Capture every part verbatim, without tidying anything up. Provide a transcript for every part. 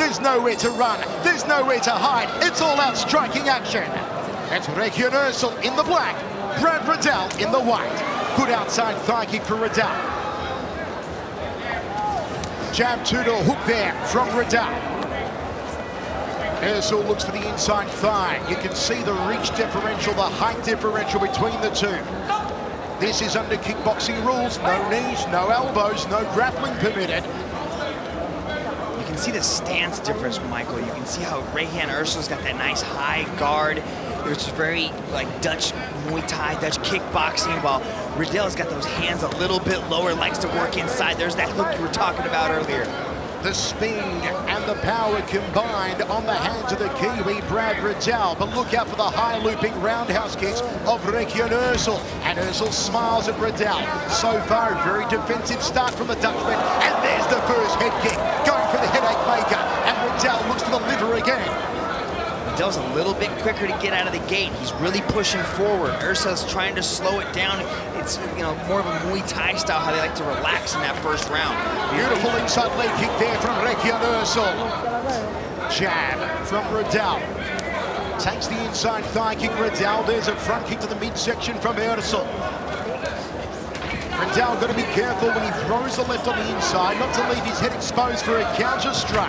There's nowhere to run. There's nowhere to hide. It's all out striking action. It's Regian Eersel in the black, Brad Riddell in the white. Good outside thigh kick for Riddell. Jab two to hook there from Riddell. Eersel looks for the inside thigh. You can see the reach differential, the height differential between the two. This is under kickboxing rules. No knees, no elbows, no grappling permitted. You can see the stance difference, Michael. You can see how Regian Eersel's got that nice high guard. It's very like Dutch Muay Thai, Dutch kickboxing, while Riddell's got those hands a little bit lower, likes to work inside. There's that hook you were talking about earlier. The speed and the power combined on the hands of the Kiwi, Brad Riddell. But look out for the high looping roundhouse kicks of Regian Eersel. And Eersel smiles at Riddell. So far, a very defensive start from the Dutchman. And there's the first head kick, going for the headache maker. And Riddell looks for the liver again. Riddell's a little bit quicker to get out of the gate. He's really pushing forward. Eersel's trying to slow it down. It's, you know, more of a Muay Thai style, how they like to relax in that first round. Beautiful inside leg kick there from Regian Eersel. Jab from Riddell. Takes the inside thigh kick, Riddell. There's a front kick to the midsection from Eersel. Riddell got to be careful when he throws the left on the inside, not to leave his head exposed for a counter strike.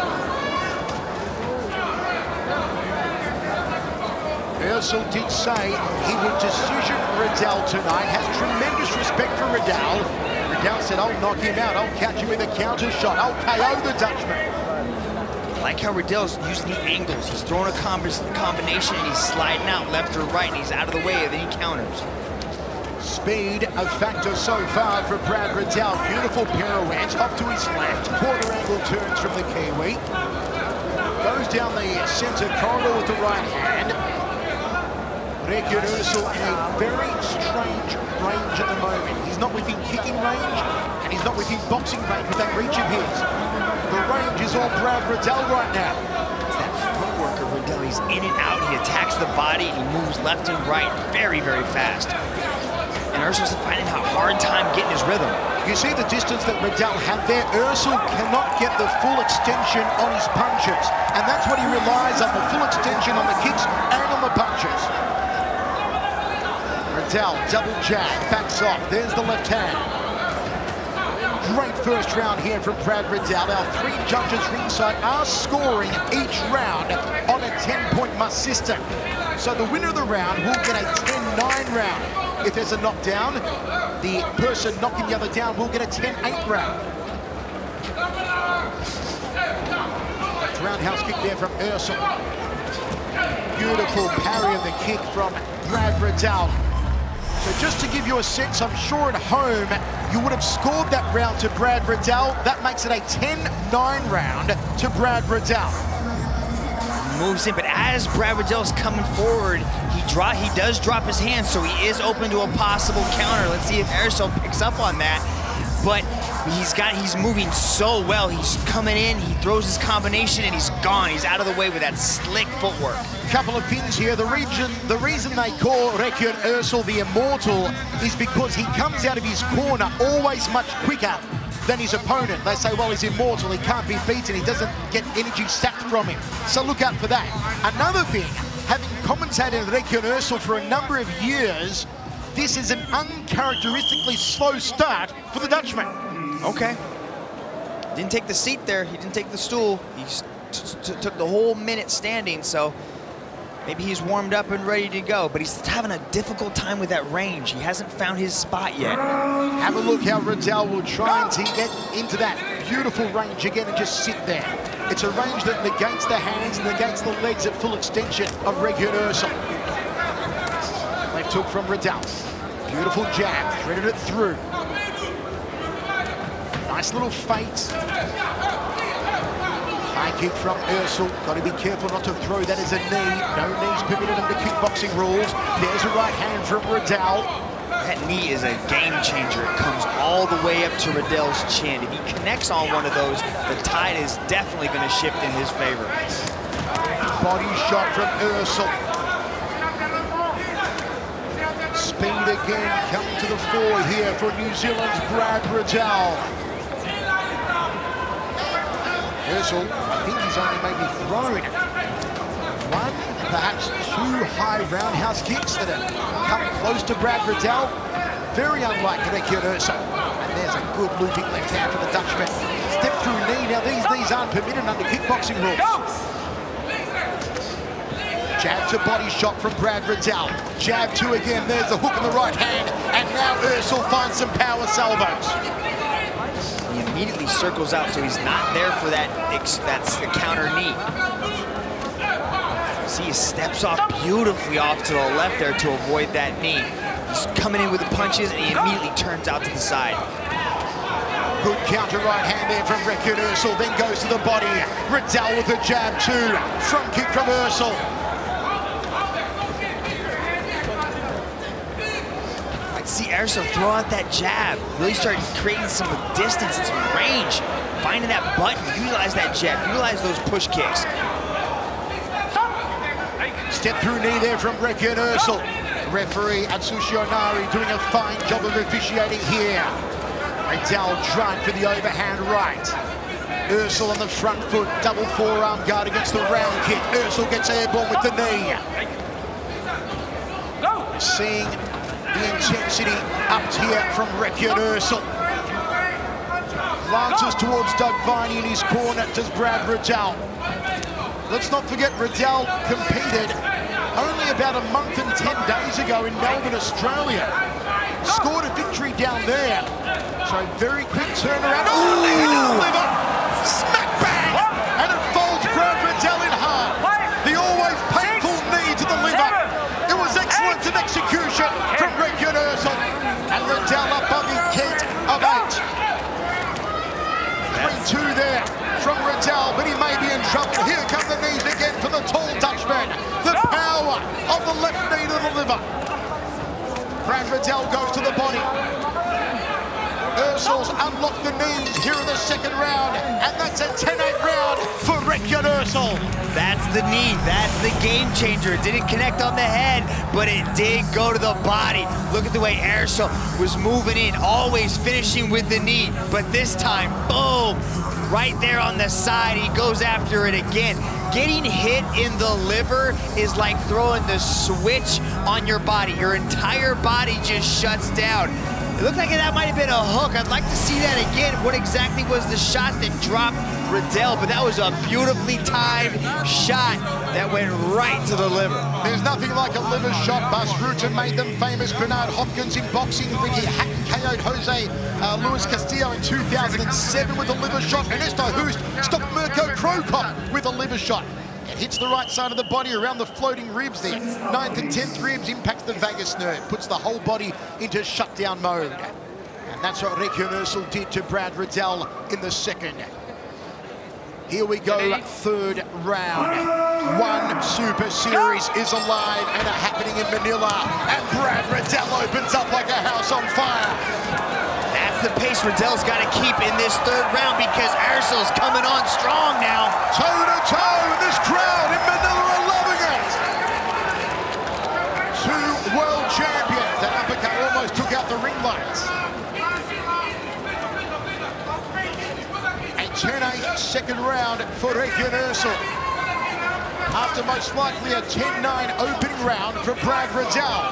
Eersel did say he would decision Riddell tonight, has tremendous respect for Riddell. Riddell said, I'll knock him out, I'll catch him with a counter shot, I'll K O the Dutchman. I like how Riddell's using the angles. He's throwing a combination and he's sliding out left or right and he's out of the way and then he counters. Speed a factor so far for Brad Riddell. Beautiful pirouette off to his left. Quarter angle turns from the Kiwi. Goes down the center corridor with the right hand. Regian Eersel in a very strange range at the moment. He's not within kicking range, and he's not within boxing range with that reach of his. The range is all Brad Riddell right now. It's that footwork of Riddell. He's in and out. He attacks the body, and he moves left and right very, very fast. And Eersel's finding a hard time getting his rhythm. You see the distance that Riddell had there. Eersel cannot get the full extension on his punches, and that's what he relies on, the full extension on the kicks and on the punches. Riddell, double jab, backs off. There's the left hand. Great first round here from Brad Riddell. Our three judges ringside are scoring each round on a ten-point must system. So the winner of the round will get a ten nine round. If there's a knockdown, the person knocking the other down will get a ten eight round. Roundhouse kick there from Eersel. Beautiful parry of the kick from Brad Riddell. So just to give you a sense, I'm sure at home you would have scored that round to Brad Riddell. That makes it a ten nine round to Brad Riddell. Moves in, but as Brad Riddell's coming forward, he draw, he does drop his hand, so he is open to a possible counter. Let's see if Eersel picks up on that. But he's got, he's moving so well. He's coming in, he throws his combination, and he's gone. He's out of the way with that slick footwork. Couple of things here. The region, the reason they call Regian Eersel the Immortal is because he comes out of his corner always much quicker than his opponent. They say, well, he's immortal, he can't be beaten, he doesn't get energy sapped from him. So look out for that. Another thing, having commentated Regian Eersel for a number of years, this is an uncharacteristically slow start for the Dutchman. Okay. Didn't take the seat there, he didn't take the stool. He took the whole minute standing, so maybe he's warmed up and ready to go, but he's having a difficult time with that range. He hasn't found his spot yet. Have a look how Riddell will try to get into that beautiful range again and just sit there. It's a range that negates the hands and negates the legs at full extension of Regian Eersel. Left hook from Riddell. Beautiful jab, threaded it through. Nice little feint. High kick from Eersel. Got to be careful not to throw that as a knee. No knees permitted under kickboxing rules. There's a right hand from Riddell. That knee is a game changer. It comes all the way up to Riddell's chin. If he connects on one of those, the tide is definitely going to shift in his favor. Body shot from Eersel. Speed again coming to the fore here for New Zealand's Brad Riddell. Eersel, I think he's only maybe thrown one, perhaps two high roundhouse kicks that have come close to Brad Riddell. Very unlike Regian Eersel. And there's a good looping left hand for the Dutchman. Step through knee. Now these knees aren't permitted under kickboxing rules. Jab to body shot from Brad Riddell. Jab two again. There's the hook in the right hand. And now Eersel finds some power salvos. He immediately circles out, so he's not there for that. That's the counter knee. See, he steps off beautifully off to the left there to avoid that knee. He's coming in with the punches, and he immediately turns out to the side. Good counter right hand there from Regian Eersel, then goes to the body. Riddell with a jab two. Front kick from Eersel. See Eersel throw out that jab, really start creating some distance and some range, finding that button, utilize that jab, utilize those push kicks. Step through knee there from Regian Eersel. Referee Atsushi Onari doing a fine job of officiating here. Riddell trying for the overhand right. Eersel on the front foot, double forearm guard against the round kick. Eersel gets airborne with the knee. Seeing the intensity up here from Regian Eersel. Glances towards Doug Viney in his corner, does Brad Riddell. Let's not forget Riddell competed only about a month and ten days ago in Melbourne, Australia. Scored a victory down there. So very quick turnaround. Oh, knee to the liver. Smack bang! And it folds Brad Riddell in half. The always painful knee to the liver. It was excellence in execution from Regian Eersel. And Riddell up on the count of eight. three two there from Riddell, but he may be in trouble. Here come the knees again for the tall Dutchman. The power of the left knee to the liver. Brad Riddell goes to the body. Eersel's unlocked the knees here in the second round, and that's a ten eight round for Regian Eersel. That's the knee, that's the game changer. It didn't connect on the head, but it did go to the body. Look at the way Eersel was moving in, always finishing with the knee, but this time, boom, right there on the side, he goes after it again. Getting hit in the liver is like throwing the switch on your body. Your entire body just shuts down. It looked like that might have been a hook. I'd like to see that again. What exactly was the shot that dropped Riddell? But that was a beautifully timed shot that went right to the liver. There's nothing like a liver shot. Bas Rutten made them famous. Bernard Hopkins in boxing. Ricky Hatton K O'd Jose uh, Luis Castillo in two thousand seven with a liver shot. Ernesto Hoost stopped Mirko Krokop with a liver shot. It hits the right side of the body around the floating ribs there. Ninth and tenth ribs impacts the vagus nerve, puts the whole body into shutdown mode. And that's what Regian Eersel did to Brad Riddell in the second. Here we go, third round. One Super Series is alive and are happening in Manila. And Brad Riddell opens up like a house on fire. That's the pace Riddell's got to keep in this third round because Eersel's coming on strong now. Toe to toe, this crowd in Manila are loving it. Two world champions. That uppercut almost took out the ring lights. A ten eight second round for Regian Eersel. After most likely a ten nine opening round for Brad Riddell.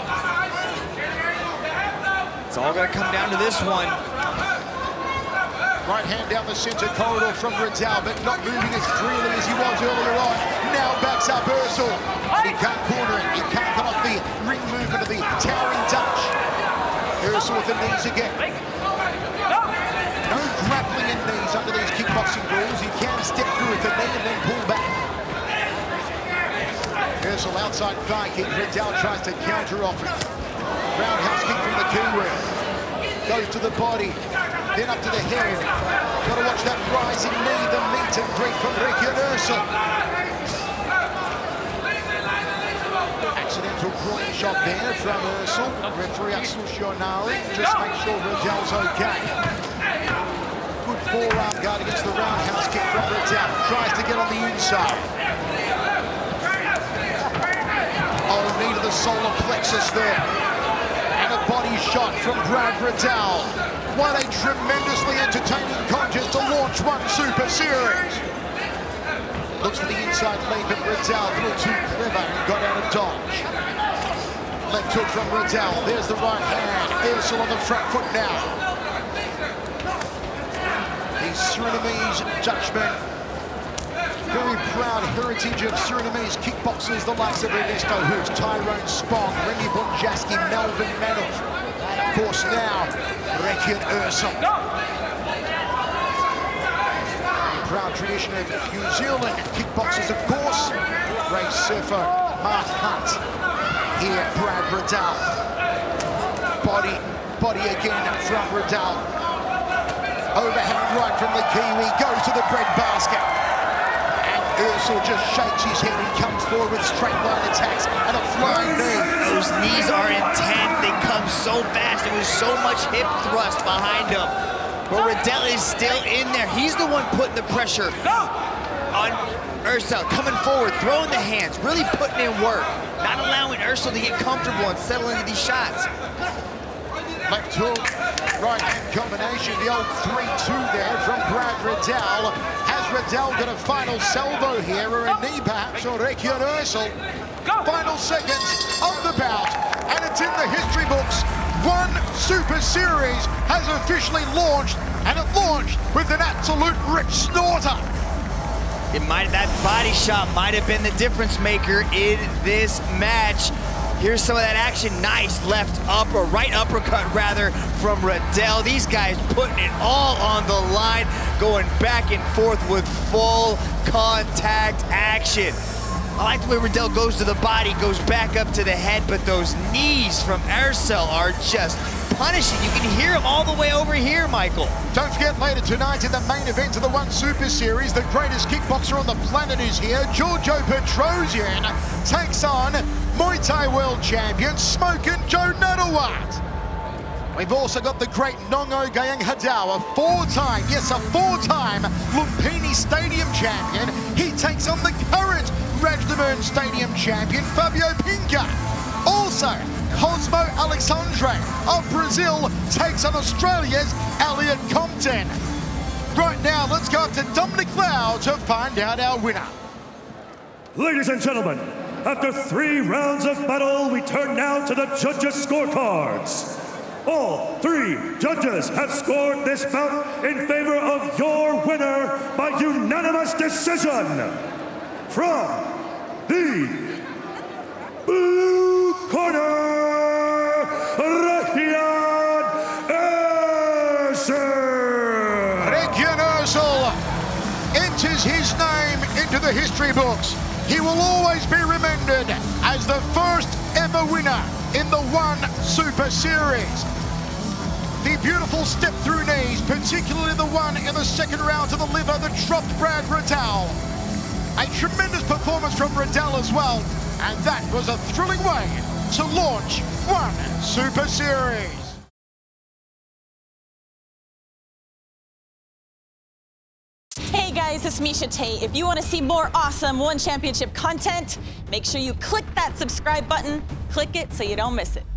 It's all going to come down to this one. Right hand down the center corridor from Riddell, but not moving as freely as he was earlier on. Now backs up Eersel. He can't corner it. He can't cut off the ring movement of the towering Dutch. Eersel with the knees again. No grappling in knees under these kickboxing rules. He can step through with the knee and then pull back. Eersel outside thigh kick. Riddell tries to counter off it. Roundhouse kick from the Kiwi. Goes to the body. Then up to the head. Got to watch that rising knee, the meet and greet from Regian Eersel. Accidental groin shot there from Eersel. Referee Atsushi Onari. Just make sure Riddell's okay. Good forearm guard against the roundhouse kick from Riddell. Tries to get on the inside. Oh, knee to the solar plexus there. And a body shot from Brad Riddell. What a tremendously entertaining contest to launch one Super Series. inside lead, but Riddell a little too clever and got out of dodge. Left hook from Riddell. There's the right hand. Eersel on the front foot now. The Surinamese judgment. Very proud heritage of Surinamese kickboxers, the likes of Ernesto Hoots, Tyrone Spong, Remy Bonjaski, Melvin Manoff. Of course now, Regian Eersel. Proud tradition of New Zealand kickboxers, of course. Race surfer Mark Hunt. Here, Brad Riddell. Body, body again from Riddell. Overhand right from the Kiwi, goes to the bread basket. And Eersel just shakes his head and comes forward with straight line attacks and a flying knee. Those knees are intense, they come so fast. There was so much hip thrust behind him. But Riddell is still in there. He's the one putting the pressure on Eersel, coming forward, throwing the hands, really putting in work, not allowing Eersel to get comfortable and settle into these shots. Left hook, right hand combination, the old three two there from Brad Riddell. Has Riddell got a final salvo here, or a knee perhaps, or Regian Eersel? Final seconds of the bout, and it's in the history books. One Super Series has officially launched, and it launched with an absolute rip snorter. It might, that body shot might have been the difference maker in this match. Here's some of that action. Nice left upper, right uppercut rather, from Riddell. These guys putting it all on the line, going back and forth with full contact action. I like the way Riddell goes to the body, goes back up to the head, but those knees from Eersel are just punishing. You can hear him all the way over here, Michael. Don't forget, later tonight in the main event of the One Super Series, the greatest kickboxer on the planet is here. Giorgio Petrosian takes on Muay Thai World Champion Smokin' Joe Nuttawat. We've also got the great Nongo Gayeng Hadau, a four-time, yes, a four-time Lumpini Stadium champion. He takes on the current Regian Stadium champion, Fabio Pinca. Also, Cosmo Alexandre of Brazil takes on Australia's Elliot Compton. Right now, let's go up to Dominic Lau to find out our winner. Ladies and gentlemen, after three rounds of battle, we turn now to the judges' scorecards. All three judges have scored this bout in favor of your winner by unanimous decision. From the blue corner, Regian Eersel. Regian Eersel enters his name into the history books. He will always be remembered as the first ever winner in the One Super Series. The beautiful step through knees, particularly the one in the second round to the liver that dropped Brad Riddell. A tremendous performance from Riddell as well, and that was a thrilling way to launch One Super Series. Hey guys, it's Misha Tate. If you want to see more awesome One Championship content, make sure you click that subscribe button. Click it so you don't miss it.